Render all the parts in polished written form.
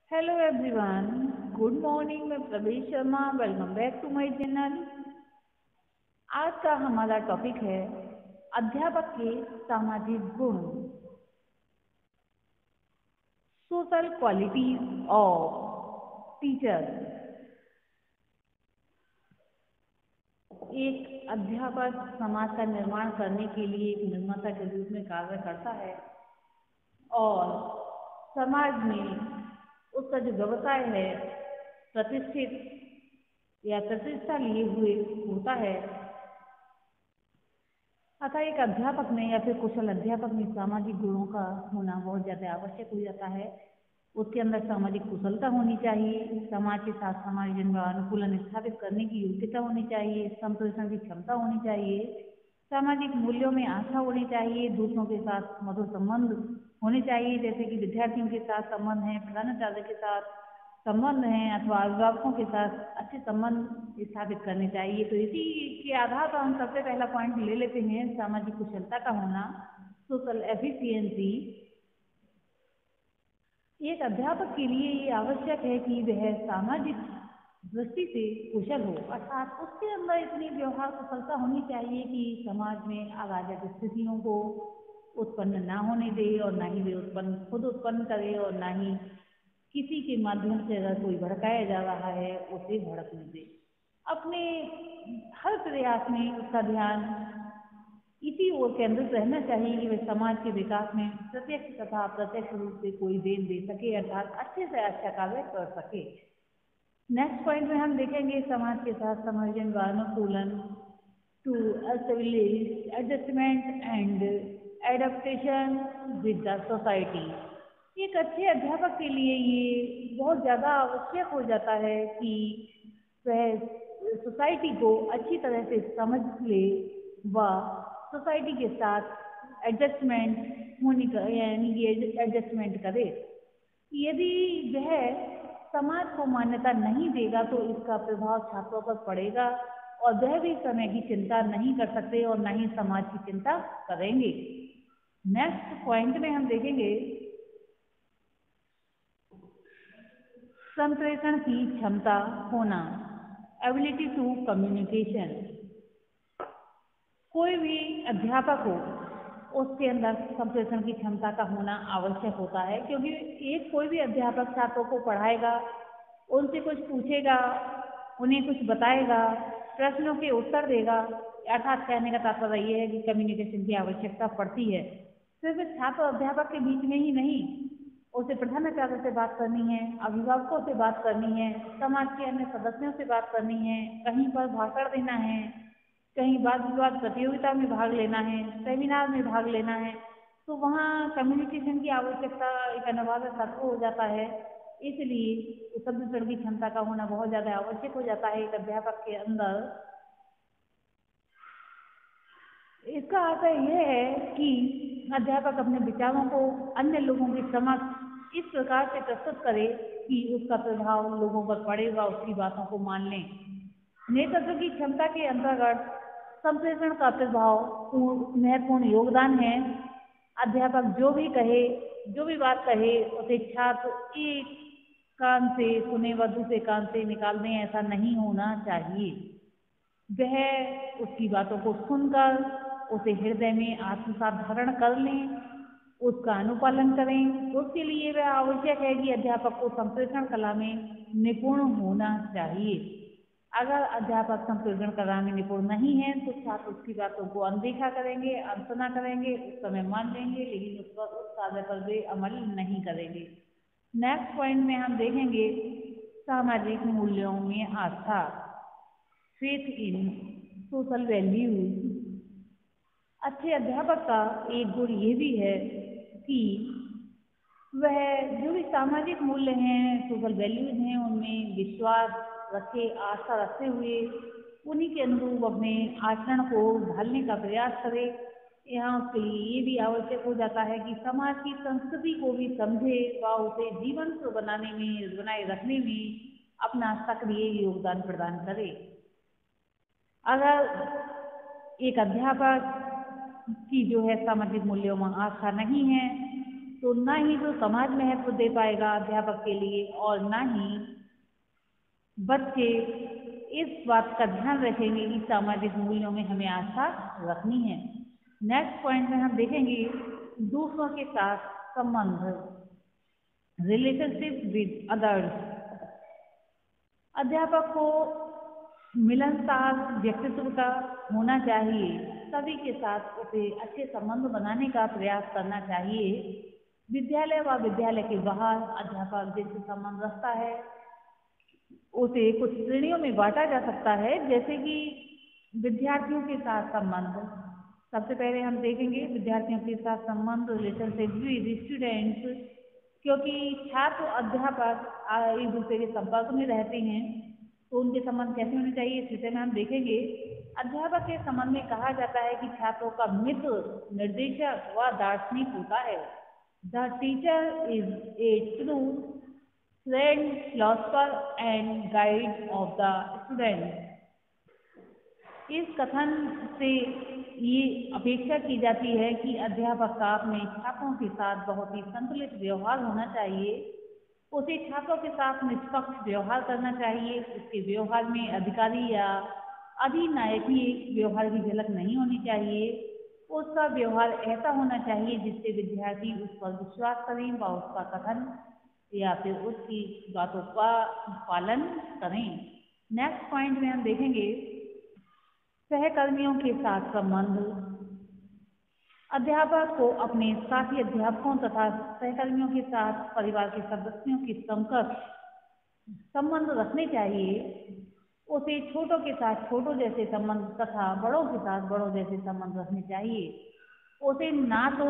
Hello everyone, good morning. मैं Praveen Sharma, welcome back to my channel. आज का हमारा टॉपिक है अध्यापक के सामाजिक गुण, सोशल क्वालिटीज ऑफ टीचर। एक अध्यापक समाज का निर्माण करने के लिए एक निर्माता के रूप में कार्य करता है और समाज में उसका जो व्यवसाय है प्रतिष्ठित या प्रतिष्ठा लिए हुए होता है। अतः एक अध्यापक में या फिर कुशल अध्यापक में सामाजिक गुणों का होना बहुत ज़्यादा आवश्यक हो जाता है। उसके अंदर सामाजिक कुशलता होनी चाहिए, समाज के साथ समायोजन व अनुकूलन स्थापित करने की योग्यता होनी चाहिए, संप्रेषण की क्षमता होनी चाहिए, सामाजिक मूल्यों में आस्था होनी चाहिए, दूसरों के साथ मधुर संबंध होने चाहिए, जैसे कि विद्यार्थियों के साथ संबंध है, प्रधानाचार्य के साथ संबंध हैं अथवा अभिभावकों के साथ अच्छे संबंध स्थापित करने चाहिए। तो इसी के आधार पर हम सबसे पहला पॉइंट ले लेते हैं सामाजिक कुशलता का होना, सोशल एफिशिएंसी। एक अध्यापक के लिए ये आवश्यक है कि वह सामाजिक दृष्टि से कुशल हो, अर्थात उसके अंदर इतनी व्यवहार कुशलता होनी चाहिए कि समाज में अराजक स्थितियों को उत्पन्न ना होने दे और ना ही वे खुद उत्पन्न करे और ना ही किसी के माध्यम से अगर कोई भड़काया जा रहा है उसे भड़कने दे। अपने हर प्रयास में उसका ध्यान इसी ओर केंद्रित रहना चाहिए कि वे समाज के विकास में प्रत्यक्ष तथा अप्रत्यक्ष रूप से कोई देन दे सके, अर्थात अच्छे से अच्छा कार्य कर सके। नेक्स्ट पॉइंट में हम देखेंगे समाज के साथ समायोजन व अनुकूलन to establish adjustment and adaptation with the society. एक अच्छे अध्यापक के लिए ये बहुत ज़्यादा आवश्यक हो जाता है कि वह सोसाइटी को अच्छी तरह से समझ ले व सोसाइटी के साथ एडजस्टमेंट होने का यानी कि एडजस्टमेंट करे। यदि वह समाज को मान्यता नहीं देगा तो इसका प्रभाव छात्रों पर पड़ेगा और वह भी समय की चिंता नहीं कर सकते और न ही समाज की चिंता करेंगे। नेक्स्ट पॉइंट में हम देखेंगे संप्रेषण की क्षमता होना, एबिलिटी टू कम्युनिकेशन। कोई भी अध्यापक हो उसके अंदर संप्रेषण की क्षमता का होना आवश्यक होता है, क्योंकि एक कोई भी अध्यापक छात्रों को पढ़ाएगा, उनसे कुछ पूछेगा, उन्हें कुछ बताएगा, प्रश्नों के उत्तर देगा। अर्थात कहने का तात्पर्य ये है कि कम्युनिकेशन की आवश्यकता पड़ती है। सिर्फ छात्र और अध्यापक के बीच में ही नहीं, उसे प्रधानाचार्य से बात करनी है, अभिभावकों से बात करनी है, समाज के अन्य सदस्यों से बात करनी है, कहीं पर भाषण देना है, कहीं वाद विवाद प्रतियोगिता में भाग लेना है, सेमिनार में भाग लेना है, तो वहाँ कम्युनिकेशन की आवश्यकता एक अनिवार्य तत्व हो जाता है। इसलिए संप्रेषण की क्षमता का होना बहुत ज़्यादा आवश्यक हो जाता है एक अध्यापक के अंदर। इसका अर्थ यह है कि अध्यापक अपने विचारों को अन्य लोगों के समक्ष इस प्रकार से प्रस्तुत करे कि उसका प्रभाव लोगों पर पड़ेगा, उसकी बातों को मान लें। नेतृत्व की क्षमता के अंतर्गत संप्रेषण का प्रभाव महत्वपूर्ण योगदान है। अध्यापक जो भी कहे, जो भी बात कहे, उसे छात्र एक कान से सुने व दूसरे कान से निकाल दें, ऐसा नहीं होना चाहिए। वह उसकी बातों को सुनकर उसे हृदय में आत्मसात धारण कर लें, उसका अनुपालन करें। तो उसके लिए वह आवश्यक है कि अध्यापक को संप्रेषण कला में निपुण होना चाहिए। अगर अध्यापक संप्रेषण कला में निपुण नहीं है तो छात्र उसकी बातों को अनदेखा करेंगे, अनसुना करेंगे, उस समय मान लेंगे, लेकिन उस कार्य पर वे अमल नहीं करेंगे। नेक्स्ट पॉइंट में हम देखेंगे सामाजिक मूल्यों में आस्था, फेथ इन सोशल वैल्यूज। अच्छे अध्यापक का एक गुण ये भी है कि वह जो भी सामाजिक मूल्य हैं, सोशल वैल्यूज हैं, उनमें विश्वास रखे, आस्था रखते हुए उन्हीं के अनुरूप अपने आचरण को ढालने का प्रयास करे। यहाँ उसके लिए ये भी आवश्यक हो जाता है कि समाज की संस्कृति को भी समझे व उसे जीवंत बनाए रखने में अपना सक्रिय योगदान प्रदान करे। अगर एक अध्यापक की जो है सामाजिक मूल्यों में आस्था नहीं है तो ना ही तो समाज महत्व दे पाएगा अध्यापक के लिए और ना ही बच्चे इस बात का ध्यान रखेंगे कि सामाजिक मूल्यों में हमें आस्था रखनी है। नेक्स्ट पॉइंट में हम देखेंगे दूसरों के साथ संबंध, रिलेशनशिप विद अदर्स। अध्यापक को मिलनसार व्यक्तित्व का होना चाहिए, सभी के साथ उसे अच्छे संबंध बनाने का प्रयास करना चाहिए। विद्यालय व विद्यालय के बाहर अध्यापक जिनसे संबंध रखता है उसे कुछ श्रेणियों में बांटा जा सकता है, जैसे कि विद्यार्थियों के साथ संबंध। सबसे पहले हम देखेंगे विद्यार्थियों के साथ संबंध, रिलेशनशिप विद स्टूडेंट्स, क्योंकि छात्र अध्यापक एक दूसरे के संपर्क में रहते हैं तो उनके संबंध कैसे होने चाहिए इस विषय में हम देखेंगे। अध्यापक के संबंध में कहा जाता है कि छात्रों का मित्र, निर्देशक व दार्शनिक होता है। The teacher is a true friend, philosopher and guide of the student. इस कथन से ये अपेक्षा की जाती है कि अध्यापक का अपने छात्रों के साथ बहुत ही संतुलित व्यवहार होना चाहिए। उसे छात्रों के साथ निष्पक्ष व्यवहार करना चाहिए। उसके व्यवहार में अधिकारी या अधिनायकी व्यवहार की झलक नहीं होनी चाहिए। उसका व्यवहार ऐसा होना चाहिए जिससे विद्यार्थी उस पर विश्वास करें व उसका कथन या फिर उसकी बातों का पालन करें। नेक्स्ट पॉइंट में हम देखेंगे सहकर्मियों के साथ संबंध। अध्यापक को अपने साथी अध्यापकों तथा सहकर्मियों के साथ परिवार के सदस्यों के समकक्ष संबंध रखने चाहिए। उसे छोटों के साथ छोटों जैसे संबंध तथा बड़ों के साथ बड़ों जैसे संबंध रखने चाहिए। उसे ना तो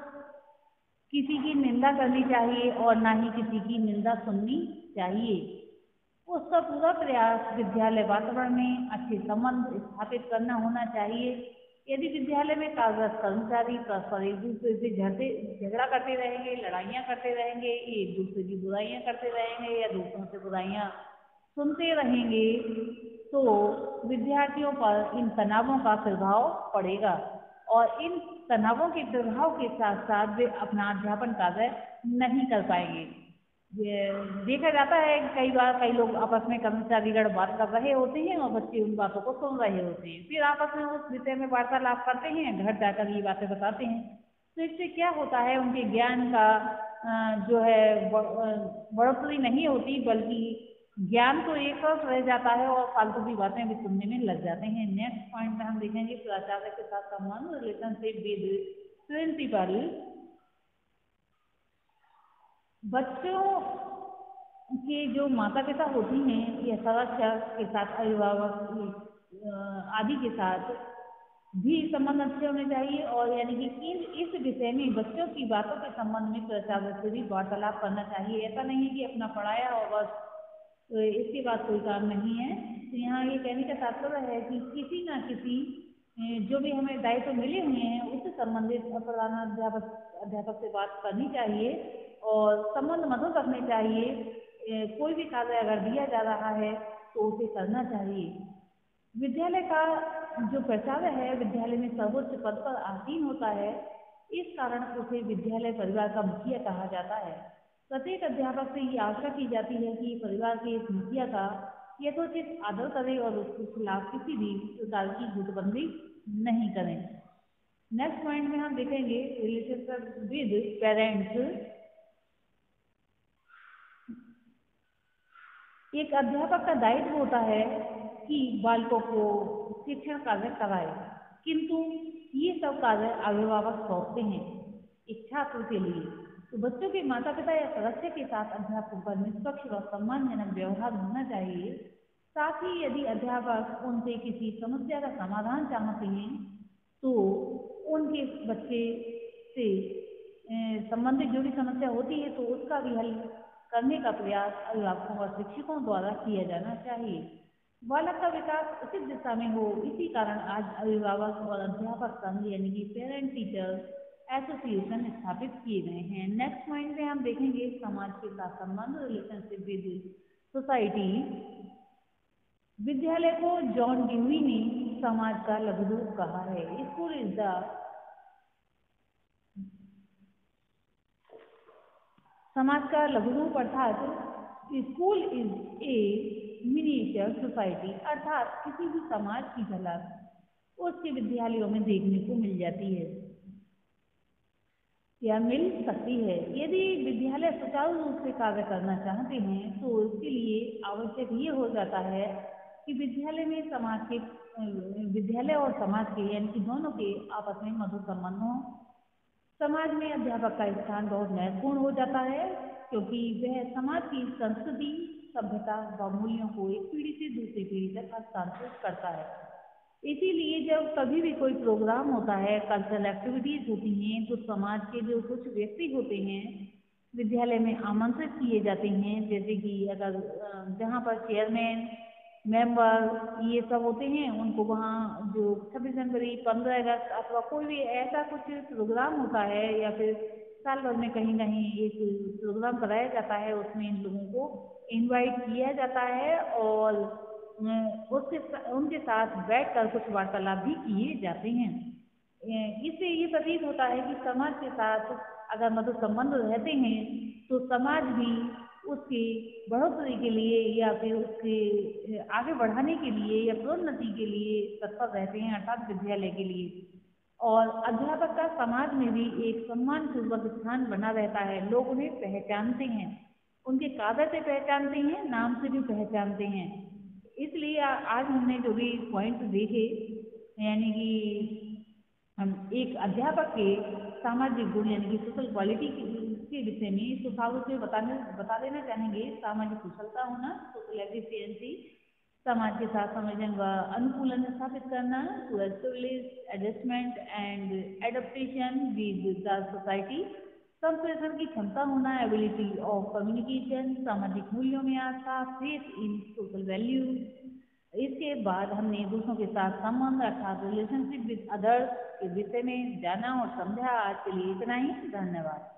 किसी की निंदा करनी चाहिए और ना ही किसी की निंदा सुननी चाहिए। उसका पूरा प्रयास विद्यालय वातावरण में अच्छे संबंध स्थापित करना होना चाहिए। यदि विद्यालय में कार्यरत कर्मचारी परस्पर एक दूसरे से झगड़ा करते रहेंगे, लड़ाइयाँ करते रहेंगे, एक दूसरे की बुराइयाँ करते रहेंगे या दूसरों से बुराइयाँ सुनते रहेंगे तो विद्यार्थियों पर इन तनावों का प्रभाव पड़ेगा और इन तनावों के प्रभाव के साथ साथ वे अपना अध्यापन कार्य नहीं कर पाएंगे। देखा जाता है कई बार कई लोग आपस में कर्मचारीगण बात कर रहे होते हैं और बच्चे उन बातों को सुन रहे होते हैं, फिर आपस में उस विषय में वार्तालाप करते हैं, घर जाकर ये बातें बताते हैं। तो इससे क्या होता है, उनके ज्ञान का जो है बढ़ोतरी नहीं होती, बल्कि ज्ञान तो एक तरफ रह जाता है और फालतू की बातें भी सुनने में लग जाते हैं। नेक्स्ट पॉइंट में हम देखेंगे प्राचार्य के साथ संबंध, रिलेशनशिप विद प्रिंसिपल। बच्चों के जो माता पिता होती हैं या संरक्षक के साथ, अभिभावक आदि के साथ भी संबंध अच्छे होने चाहिए और यानी कि इस विषय में बच्चों की बातों के संबंध में प्राचार्य से भी वार्तालाप करना चाहिए। ऐसा नहीं है कि अपना पढ़ाया और बस तो इसके बाद कोई काम नहीं है। तो यहाँ ये कहने का तात्पर्य है कि किसी न किसी जो भी हमें दायित्व मिले हुए हैं उससे संबंधित अध्यापक से बात करनी चाहिए और संबंध मधुर रखने चाहिए। कोई भी कार्य अगर दिया जा रहा है तो उसे करना चाहिए। विद्यालय का जो प्राचार्य है विद्यालय में सर्वोच्च पद पर आसीन होता है, इस कारण उसे विद्यालय परिवार का मुखिया कहा जाता है। प्रत्येक अध्यापक से ये आशा की जाती है कि परिवार के इस मुखिया का यथोचित आदर करें और उसके खिलाफ किसी भी प्रकार की गुटबंदी नहीं करें। नेक्स्ट पॉइंट में हम देखेंगे रिलेशनशिप विद पेरेंट्स। एक अध्यापक का दायित्व होता है कि बालकों को शिक्षण कार्य कराए, किंतु ये सब कार्य अभिभावक सौंपते हैं एक छात्र के लिए। तो बच्चों के माता पिता या सदस्य के साथ अध्यापकों का निष्पक्ष व सम्मानजनक व्यवहार होना चाहिए। साथ ही यदि अध्यापक उनसे किसी समस्या का समाधान चाहते हैं तो उनके बच्चे से संबंधित जो भी समस्या होती है तो उसका भी हल करने का प्रयास अभिभावकों और शिक्षकों द्वारा किया जाना चाहिए। बालक का विकास उचित दिशा में हो, इसी कारण आज अभिभावक और अध्यापक संघ यानी कि पेरेंट टीचर एसोसिएशन स्थापित किए गए हैं। नेक्स्ट पॉइंट में हम देखेंगे समाज के साथ संबंध, रिलेशनशिप विद सोसाइटी। विद्यालय को जॉन डेवी ने समाज का लघु रूप कहा है। स्कूल इज द समाज का लघु रूप अर्थात school is a miniature society, अर्थात किसी भी समाज की झलक उसके विद्यालयों में देखने को मिल जाती है या मिल सकती है। यदि विद्यालय सुचारू रूप से कार्य करना चाहते हैं तो इसके लिए आवश्यक ये हो जाता है कि विद्यालय में विद्यालय और समाज के यानी कि दोनों के आपस में मधुर संबंध हो। समाज में अध्यापक का स्थान बहुत महत्वपूर्ण हो जाता है क्योंकि वह समाज की संस्कृति, सभ्यता व मूल्यों को एक पीढ़ी से दूसरी पीढ़ी तक हस्तांतरित करता है। इसीलिए जब कभी भी कोई प्रोग्राम होता है, कल्चरल एक्टिविटीज होती हैं, तो समाज के जो कुछ व्यक्ति होते हैं विद्यालय में आमंत्रित किए जाते हैं। जैसे कि अगर जहाँ पर चेयरमैन, मेंबर ये सब होते हैं, उनको वहाँ जो 26 जनवरी, 15 अगस्त अथवा कोई भी ऐसा कुछ प्रोग्राम होता है या फिर साल भर में कहीं कहीं एक प्रोग्राम कराया जाता है, उसमें इन लोगों को इनवाइट किया जाता है और उनके साथ बैठकर कुछ वार्तालाप भी किए जाते हैं। इससे ये प्रतीत होता है कि समाज के साथ अगर मधुर संबंध रहते हैं तो समाज भी उसकी बढ़ोतरी के लिए या फिर उसके आगे बढ़ाने के लिए या प्रोन्नति के लिए तत्पर रहते हैं, अर्थात विद्यालय के लिए। और अध्यापक का समाज में भी एक सम्मान पूर्वक स्थान बना रहता है। लोग उन्हें पहचानते हैं, उनके कार्य से पहचानते हैं, नाम से भी पहचानते हैं। इसलिए आज हमने जो भी पॉइंट देखे, यानी कि हम एक अध्यापक के सामाजिक गुण यानी कि सोशल क्वालिटी के विषय में सुझाव से बता देना चाहेंगे। सामाजिक कुशलता होना, सोशल एफिशिएंसी, समाज के साथ संवेदन व अनुकूलन स्थापित करना, to establish adjustment and adaptation with the society, संप्रेषण की क्षमता होना, एबिलिटी ऑफ कम्युनिकेशन, सामाजिक मूल्यों में आस्था, फेथ इन सोशल वैल्यूज। इसके बाद हमने दूसरों के साथ संबंध अर्थात रिलेशनशिप विद अदर्स के विषय में जाना और समझा। आज के लिए इतना ही, धन्यवाद।